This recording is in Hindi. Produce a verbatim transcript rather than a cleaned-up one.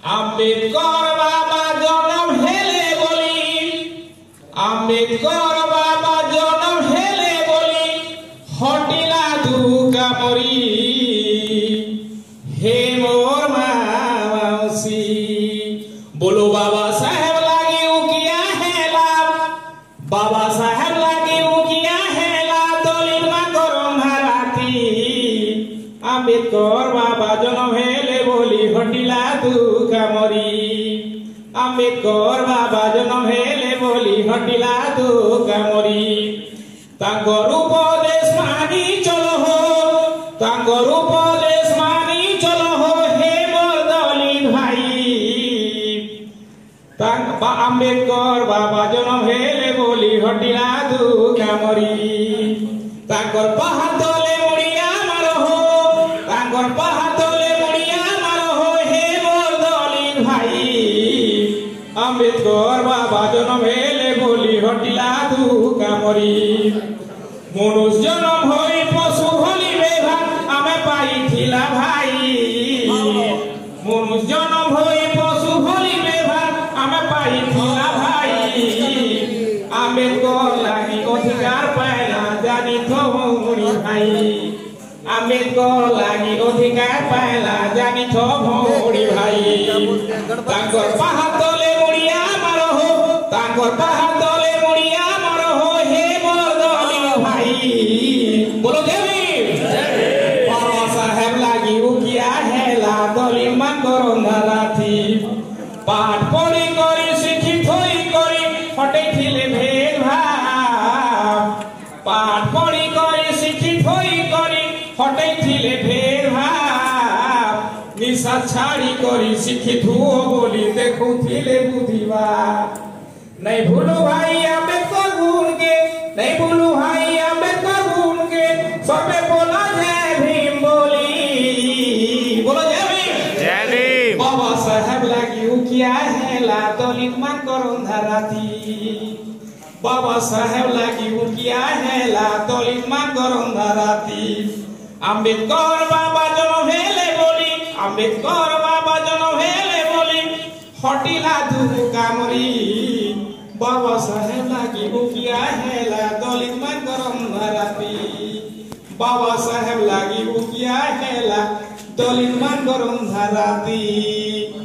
आंबेडकर बाबा जन्म हेले बोली आंबेडकर बाबा जन्म हेले बोली हटिला दुका मरी हे मोर मावसी बोलो बाबा साहेब लागी उकिया है लाभ बाबा साहेब लागी उकिया है लाभ दलित मा करम हाराती आंबेडकर बाबा जन्म हेले बोली हटिला दुका मरी आंबेडकर बाबा जन्म हेले बोली हटिला दुका मरी तांकर उपदेश मानी चलो हो तांकर उपदेश मानी चलो हो हे मोर दलित भाई तांक आंबेडकर बाबा जन्म हेले बोली हटिला दुका मरी तांकर पहाड़ तले मुड़िया मारो हो तांकर पहाड़ तले मुड़िया मारो हो हे मोर दलित भाई आंबेडकर बाबा जन्म हेले बोली हटिला दुका मरी मनुष्य जन्म होई पशु भली बेभान आमे पाइथिला भाई मनुष्य जन्म होई पशु भली बेभान आमे पाइथिला भाई आंबेडकर लागी अधिकार पाइला जानी थो भौरी भाई आंबेडकर लागी अधिकार पाइला जानी थो भौरी भाई तांकर पहाड़ तले मुड़िया मारो हो तांकर पहाड़ तले मुड़िया मारो हो हे मोर दलित भाई बोलो देवी बाबा साहेब लागी उकिया हेला दलित मान करम हाराती पाठ पढ़ी करी शिक्षित होई करी हटेथिले भेदभाव पाठ पढ़ी करी शिक्षित होई करी हटेथिले भेदभाव निशा छाड़ी करी शिक्षित हुओ बोली देखुथिले बुद्धिवा नहीं भूलू भाई आंबेडकर गुण के नहीं भूलू भाई आंबेडकर गुण के सबे बोला जय भीम बोली बोलो जय भीम जय भीम बाबा साहेब लागी उकिया हेला दलित मान करम हाराती बाबा साहेब लागी उकिया हेला दलित मान करम हाराती आंबेडकर बाबा जन्म हेले बोली आंबेडकर बाबा जन्म हेले बोली हटिला दुका मरी बाबा साहेब लागी उकिया हेला दलित मान करम हाराती बाबा साहेब लागी उकिया हेला दलित मान करम हाराती।